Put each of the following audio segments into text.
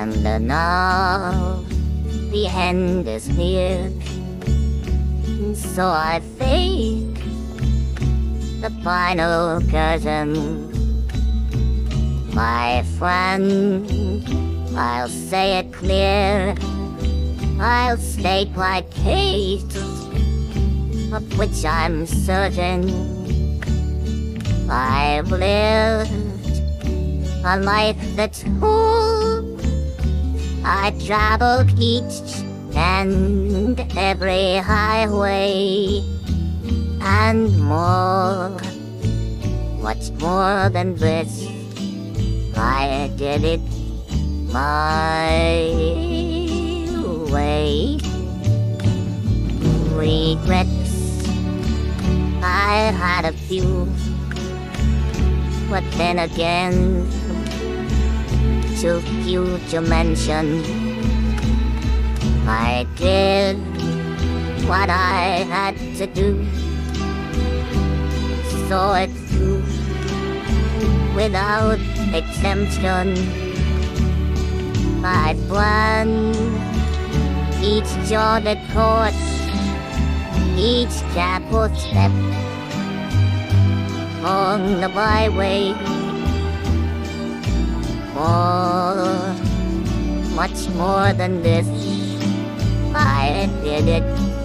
And now the end is near, so I think the final curtain. My friend, I'll say it clear, I'll state my case, of which I'm certain. I've lived a life that's full. I traveled each and every highway, and more, much more than this, I did it my way. Regrets, I had a few, but then again, too few to mention. I did what I had to do, saw it through without exemption. I planned each charted course, each careful step on the byway. More, much more than this, I did it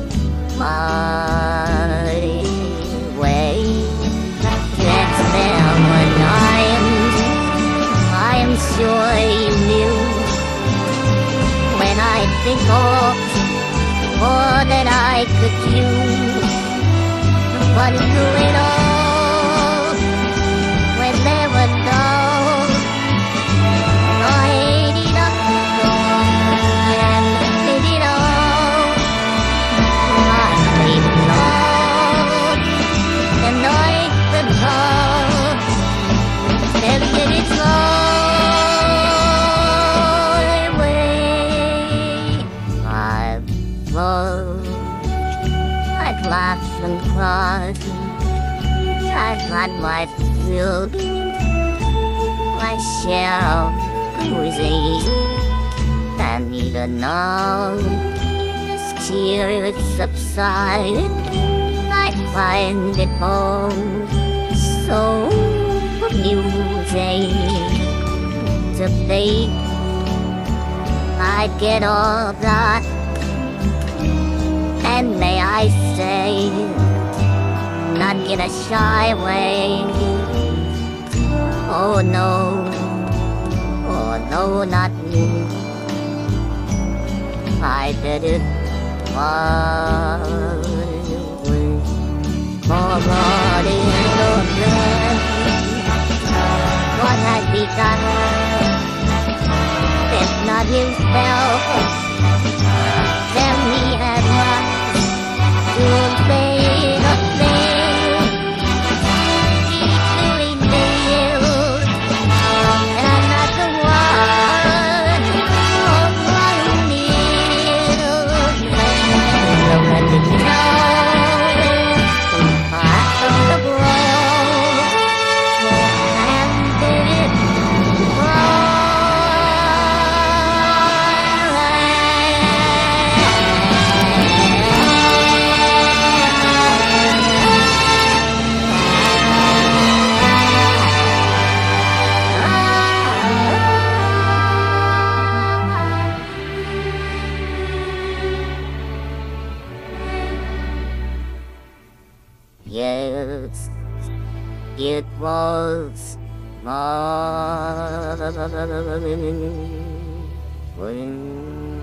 my way. That's there were times I am sure you knew, when I think of all that I could do, but through it all, when there were doubts, I ate it up and did it all. I played along and I could love, and did it my way. I've loved, I've laughed and cried, I've had my fill, my share of cruising, and even now, as tears subside, I find it all so amusing to think I'd get all that, and may I say, not in a shy way. Oh no, not me. I did it my way. For God is so good. What has he done? If not himself, then he had not to say the thing. He truly knew, and not the one who knew. So let it know, part of the world, and did it wrong. Yes, it was mine.